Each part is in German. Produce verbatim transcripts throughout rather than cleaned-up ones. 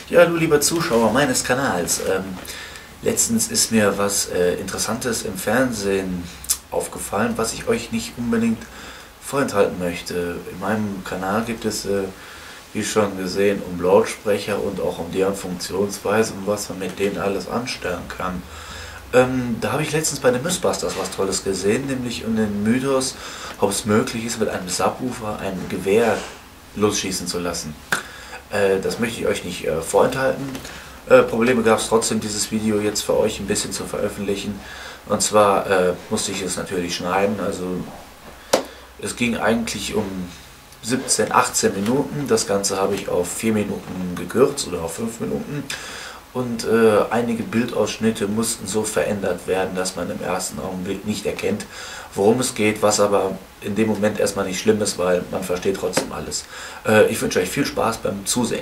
Ja, du lieber Zuschauer meines Kanals, ähm, letztens ist mir was äh, Interessantes im Fernsehen aufgefallen, was ich euch nicht unbedingt vorenthalten möchte. In meinem Kanal gibt es, äh, wie schon gesehen, um Lautsprecher und auch um deren Funktionsweise und was man mit denen alles anstellen kann. Ähm, da habe ich letztens bei den Mythbusters was Tolles gesehen, nämlich um den Mythos, ob es möglich ist, mit einem Subwoofer ein Gewehr losschießen zu lassen. Äh, das möchte ich euch nicht äh, vorenthalten. Äh, Probleme gab es trotzdem, dieses Video jetzt für euch ein bisschen zu veröffentlichen. Und zwar äh, musste ich es natürlich schneiden. Also es ging eigentlich um siebzehn, achtzehn Minuten. Das Ganze habe ich auf vier Minuten gekürzt oder auf fünf Minuten. Und äh, einige Bildausschnitte mussten so verändert werden, dass man im ersten Augenblick nicht erkennt, worum es geht, was aber in dem Moment erstmal nicht schlimm ist, weil man versteht trotzdem alles. Äh, ich wünsche euch viel Spaß beim Zusehen.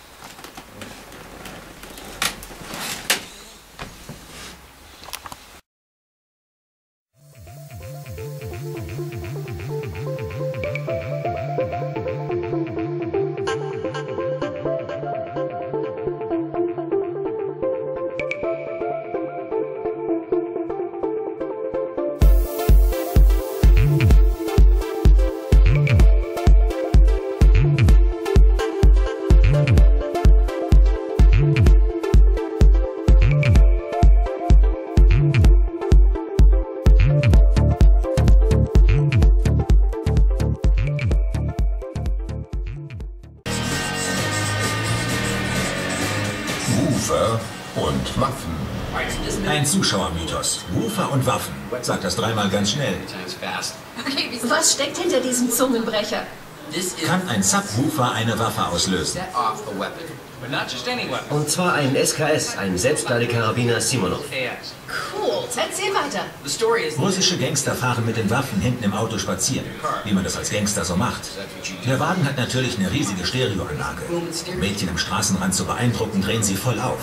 Woofer und Waffen. Ein Zuschauermythos. Woofer und Waffen. Sag das dreimal ganz schnell. Was steckt hinter diesem Zungenbrecher? Kann ein Subwoofer eine Waffe auslösen? Und zwar ein S K S, ein Selbstladekarabiner Simonov. Cool, erzähl weiter. Russische Gangster fahren mit den Waffen hinten im Auto spazieren, wie man das als Gangster so macht. Der Wagen hat natürlich eine riesige Stereoanlage. Um Mädchen am Straßenrand zu beeindrucken, drehen sie voll auf.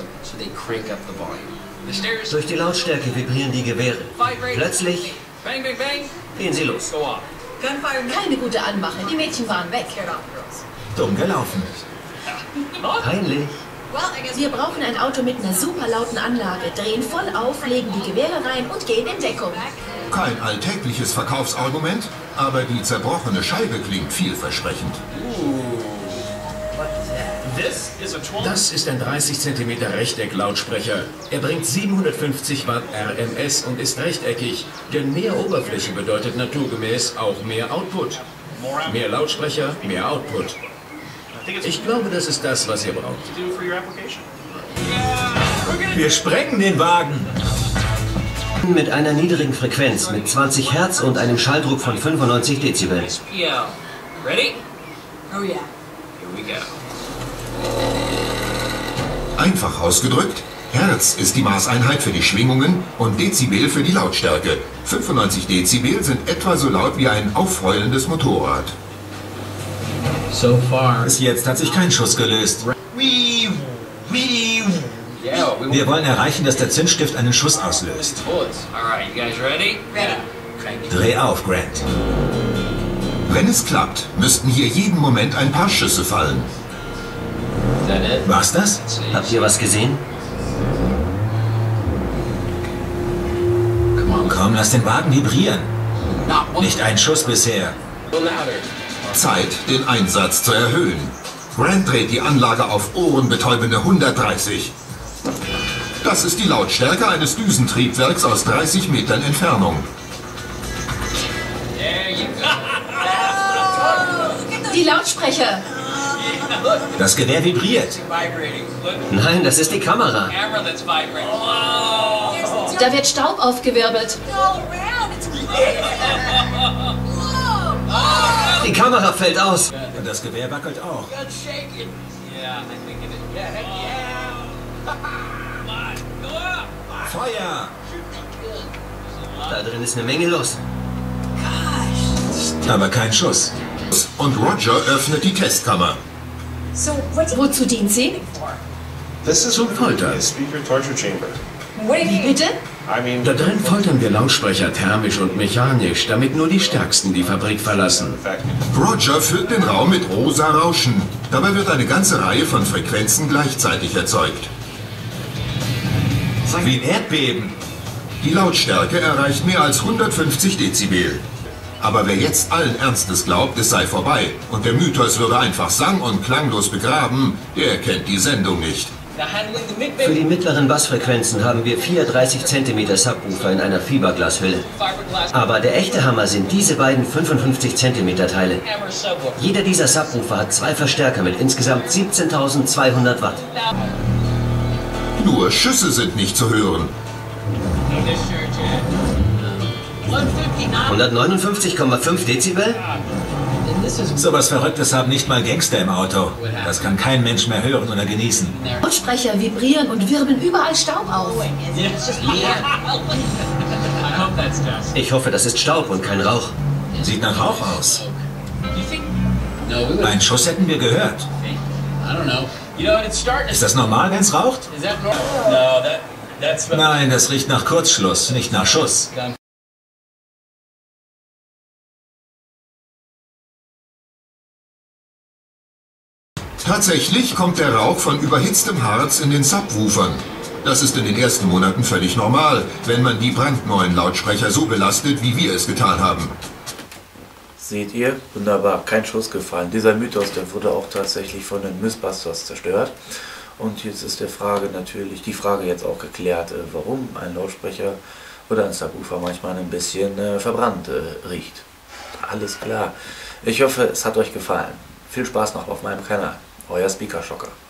Durch die Lautstärke vibrieren die Gewehre. Plötzlich gehen sie los. Keine gute Anmache, die Mädchen waren weg. Dumm gelaufen. Peinlich. Wir brauchen ein Auto mit einer super lauten Anlage, drehen voll auf, legen die Gewehre rein und gehen in Deckung. Kein alltägliches Verkaufsargument, aber die zerbrochene Scheibe klingt vielversprechend. Das ist ein dreißig Zentimeter Rechtecklautsprecher. Er bringt siebenhundertfünfzig Watt R M S und ist rechteckig, denn mehr Oberfläche bedeutet naturgemäß auch mehr Output. Mehr Lautsprecher, mehr Output. Ich glaube, das ist das, was ihr braucht. Wir sprengen den Wagen. Mit einer niedrigen Frequenz, mit zwanzig Hertz und einem Schalldruck von fünfundneunzig Dezibel. Ready? Oh yeah. Here we go. Einfach ausgedrückt, Hertz ist die Maßeinheit für die Schwingungen und Dezibel für die Lautstärke. fünfundneunzig Dezibel sind etwa so laut wie ein aufheulendes Motorrad. So far. Bis jetzt hat sich kein Schuss gelöst. Weave, weave. Yeah, we Wir wollen erreichen, dass der Zündstift einen Schuss auslöst. bullets. All right, you guys ready? Ready. Dreh auf, Grant. Wenn es klappt, müssten hier jeden Moment ein paar Schüsse fallen. Is that it? War's das? Habt ihr was gesehen? Come on, Komm, lass den Wagen vibrieren. not one. Nicht ein Schuss bisher. Louder. Zeit, den Einsatz zu erhöhen. Grant dreht die Anlage auf ohrenbetäubende hundertdreißig. Das ist die Lautstärke eines Düsentriebwerks aus dreißig Metern Entfernung. There you go. Die Lautsprecher. Das Gewehr vibriert. Vibrating. Look, Nein, das ist die Kamera. camera that's vibrating. Whoa. Da wird Staub aufgewirbelt. Die Kamera fällt aus. Und das Gewehr wackelt auch. Gun's shaking. Yeah, I think it is. Yeah, heck yeah. Come on, go up. Feuer! Da drin ist eine Menge los. Aber kein Schuss. Und Roger öffnet die Testkammer. Wozu dient sie? Zum Foltern. Wie bitte? Da drin foltern wir Lautsprecher thermisch und mechanisch, damit nur die Stärksten die Fabrik verlassen. Roger füllt den Raum mit rosa Rauschen. Dabei wird eine ganze Reihe von Frequenzen gleichzeitig erzeugt. Wie ein Erdbeben. Die Lautstärke erreicht mehr als hundertfünfzig Dezibel. Aber wer jetzt allen Ernstes glaubt, es sei vorbei und der Mythos würde einfach sang- und klanglos begraben, der kennt die Sendung nicht. Für die mittleren Bassfrequenzen haben wir vier dreißig Zentimeter Subwoofer in einer Fiberglashülle. Aber der echte Hammer sind diese beiden fünfundfünfzig Zentimeter Teile. Jeder dieser Subwoofer hat zwei Verstärker mit insgesamt siebzehntausendzweihundert Watt. Nur Schüsse sind nicht zu hören. hundertneunundfünfzig Komma fünf Dezibel? So was Verrücktes haben nicht mal Gangster im Auto. Das kann kein Mensch mehr hören oder genießen. Lautsprecher vibrieren und wirbeln überall Staub auf. Ich hoffe, das ist Staub und kein Rauch. Sieht nach Rauch aus. Einen Schuss hätten wir gehört. Ist das normal, wenn es raucht? Nein, das riecht nach Kurzschluss, nicht nach Schuss. Tatsächlich kommt der Rauch von überhitztem Harz in den Subwoofern. Das ist in den ersten Monaten völlig normal, wenn man die brandneuen Lautsprecher so belastet, wie wir es getan haben. Seht ihr? Wunderbar, kein Schuss gefallen. Dieser Mythos, der wurde auch tatsächlich von den Mythbusters zerstört. Und jetzt ist der Frage natürlich, die Frage jetzt auch geklärt, warum ein Lautsprecher oder ein Subwoofer manchmal ein bisschen äh, verbrannt äh, riecht. Alles klar. Ich hoffe, es hat euch gefallen. Viel Spaß noch auf meinem Kanal. Euer Speaker Schocker.